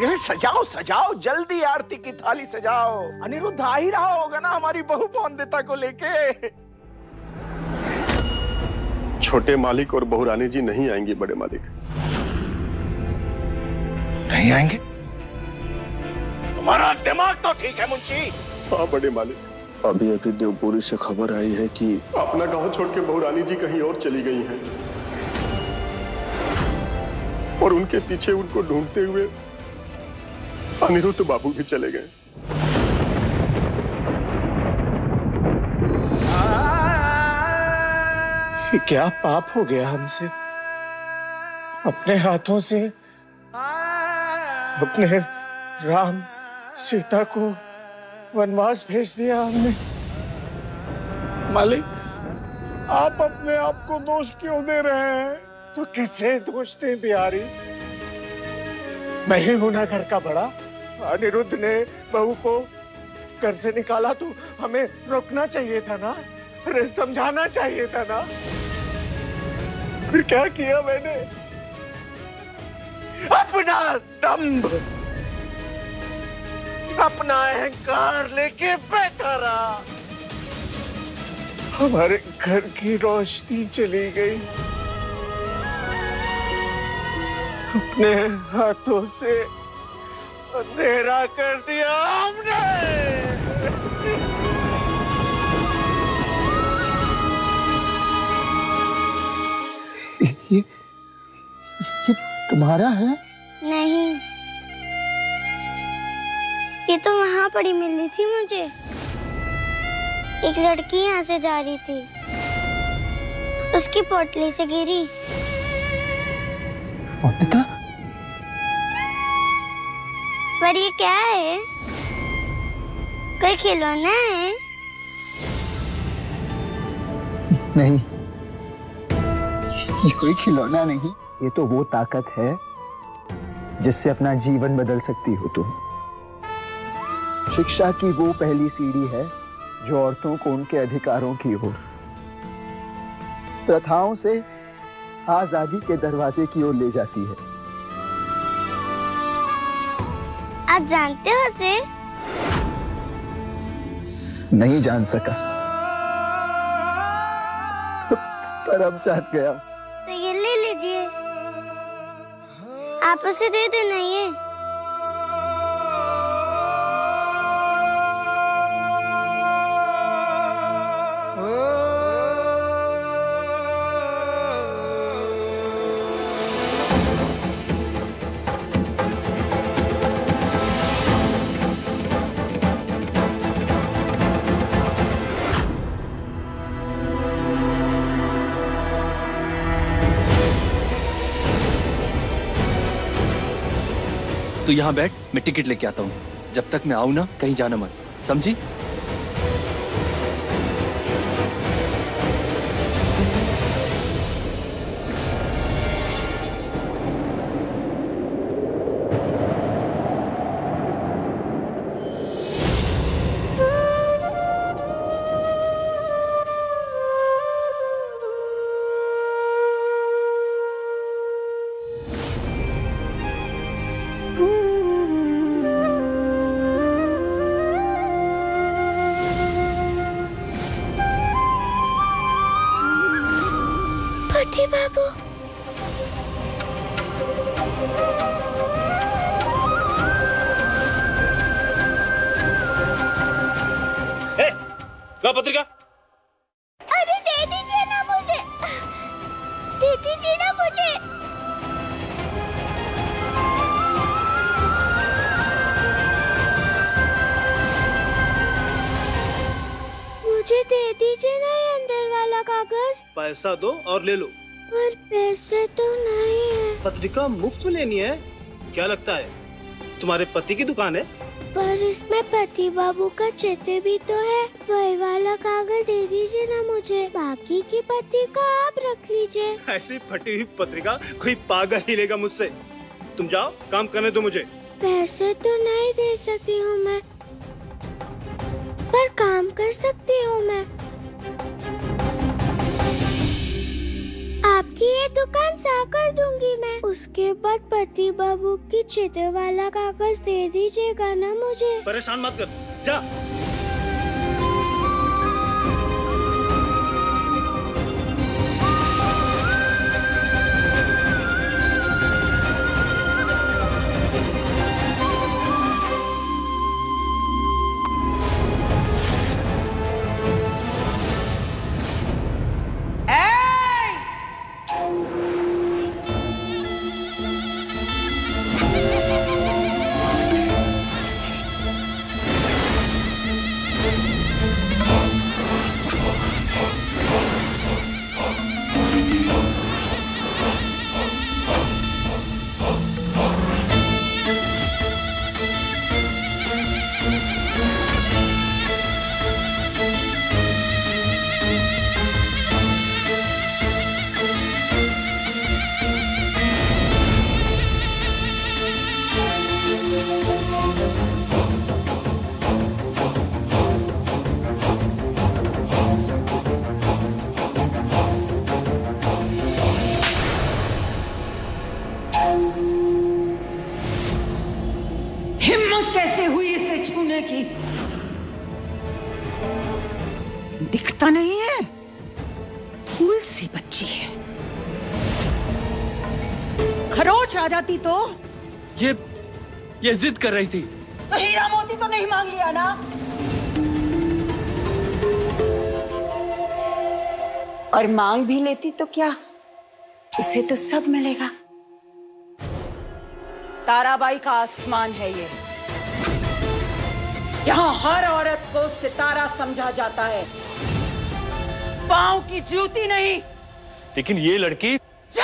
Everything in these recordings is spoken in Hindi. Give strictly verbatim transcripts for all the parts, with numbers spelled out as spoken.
ये सजाओ सजाओ, जल्दी आरती की थाली सजाओ। अनिरुद्ध आ ही रहा होगा ना हमारी बहू पौंदिता को लेके। छोटे मालिक और बहू रानी जी नहीं आएंगे बड़े मालिक। नहीं आएंगे? तुम्हारा दिमाग तो ठीक है मुंशी। हाँ बड़े मालिक। अभी अभी देवपुरी से खबर आई है कि अपना गांव छोड़ के बहू रानी जी कहीं और चली गई हैं और उनके पीछे उनको ढूंढते हुए अनिरुद्ध बाबू भी चले गए। ये क्या पाप हो गया हमसे? अपने हाथों से अपने राम सीता को वनवास भेज दिया हमने। मालिक, आप अपने आप को दोष क्यों दे रहे हैं? तो किसे दोष दें बिहारी? मैं ही हूं ना घर का बड़ा। अनिरुद्ध ने बहू को घर से निकाला तो हमें रोकना चाहिए था ना, अरे समझाना चाहिए था ना। फिर क्या किया मैंने? अपना दंभ, अपना अहंकार लेके बैठा रहा। हमारे घर की रोशनी चली गई। अपने हाथों से अंधेरा कर दिया हमने। ये ये तुम्हारा है? नहीं, ये तो वहां पड़ी मिली थी मुझे। एक लड़की यहाँ से जा रही थी, उसकी पोटली से गिरी। पौंदिता? पर ये क्या है? कोई खिलौना है? नहीं, ये कोई खिलौना नहीं। ये तो वो ताकत है जिससे अपना जीवन बदल सकती हो तुम। शिक्षा की वो पहली सीढ़ी है जो औरतों को उनके अधिकारों की ओर, प्रथाओं से आजादी के दरवाजे की ओर ले जाती है। आप जानते हो उसे? नहीं जान सका, पर अब जान गया। तो ये ले लीजिए, आप उसे दे देना ये। तू यहाँ बैठ, मैं टिकट लेके आता हूँ। जब तक मैं आऊँ ना, कहीं जाना मत, समझी? पति बाबू, ए, ला पत्रिका। अरे दे दीजिए ना मुझे, दे दीजिए ना मुझे। मुझे दे दीजिए ना ये अंदर वाला कागज। पैसा दो और ले लो। पर पैसे तो नहीं है। पत्रिका मुफ्त में लेनी है? क्या लगता है तुम्हारे पति की दुकान है? पर इसमें पति बाबू का चित्र भी तो है। वही वाला कागज दे दीजिए ना मुझे, बाकी की पति का आप रख लीजिए। ऐसी फटी हुई पत्रिका कोई पागल ही लेगा मुझसे। तुम जाओ, काम करने दो मुझे। पैसे तो नहीं दे सकती हूँ मैं, पर काम कर सकती हूँ मैं। आपकी ये दुकान साफ कर दूंगी मैं। उसके बाद पति बाबू की चित्र वाला कागज दे दीजिएगा ना मुझे। परेशान मत कर, जा। हिम्मत कैसे हुई इसे छूने की? दिखता नहीं है, फूल सी बच्ची है। खरोच आ जाती तो ये ये जिद कर रही थी। तो हीरा मोती तो नहीं मांग लिया ना? और मांग भी लेती तो क्या, इसे तो सब मिलेगा। ताराबाई का आसमान है ये। यहाँ हर औरत को सितारा समझा जाता है, पांव की जूती नहीं। लेकिन ये लड़की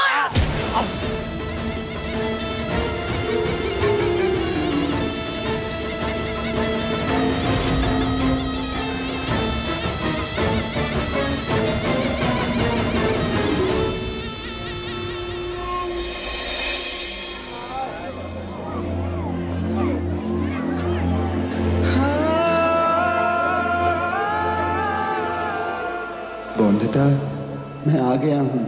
बोंदिता, मैं आ गया हूँ।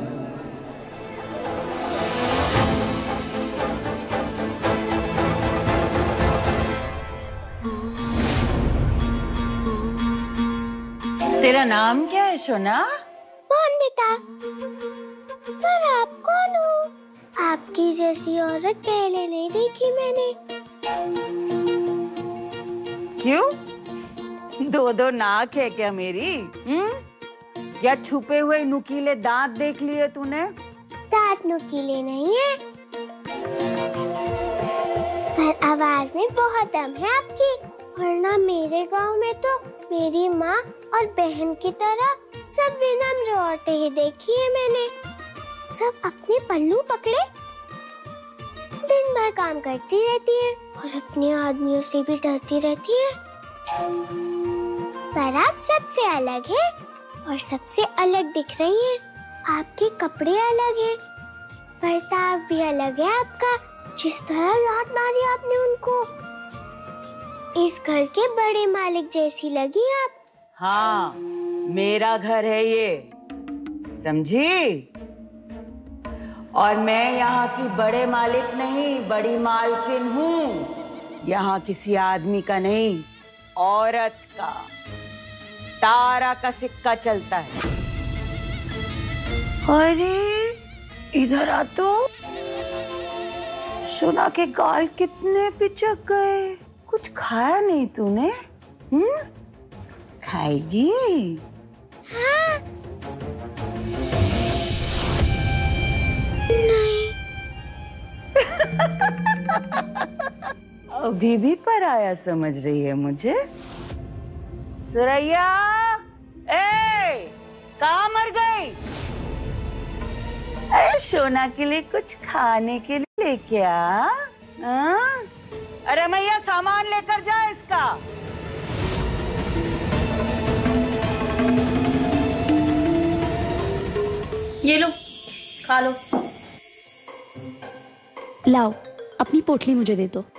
तेरा नाम क्या है सोना? बोंदिता। पर आप कौन हो? आपकी जैसी औरत पहले नहीं देखी मैंने। क्यों? दो दो नाक है क्या मेरी? हम्म? या छुपे हुए नुकीले दांत देख लिए तूने? दांत नुकीले नहीं है, पर आवाज में बहुत दम है आपकी। वरना मेरे गांव में तो मेरी माँ और बहन की तरह सब विनम्र औरतें ही देखी है मैंने। सब अपने पल्लू पकड़े दिन भर काम करती रहती है और अपने आदमियों से भी डरती रहती है। पर आप सबसे अलग है और सबसे अलग दिख रही हैं। आपके कपड़े अलग हैं, बर्ताव भी अलग है आपका। जिस तरह लात मारी आपने उनको, इस घर के बड़े मालिक जैसी लगी आप। हाँ, मेरा घर है ये, समझी? और मैं यहाँ की बड़े मालिक नहीं, बड़ी मालकिन हूँ। यहाँ किसी आदमी का नहीं, औरत का। तारा का सिक्का चलता है। अरे इधर आ तो। सोना के गाल कितने पिचक गए। कुछ खाया नहीं तूने? हम्म? खाएगी? हाँ। नहीं। अभी भी पराया समझ रही है मुझे? सुरैया, ए, कहाँ मर गई? अरे सोना के लिए कुछ खाने के लिए लेके आ। हाँ? अरे मैया सामान लेकर जा इसका। ये लो, खा लो। लाओ, अपनी पोटली मुझे दे दो।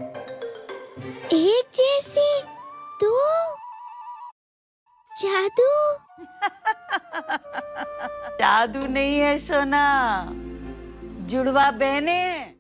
एक जैसी दो। जादू। जादू नहीं है सोना, जुड़वा बहने।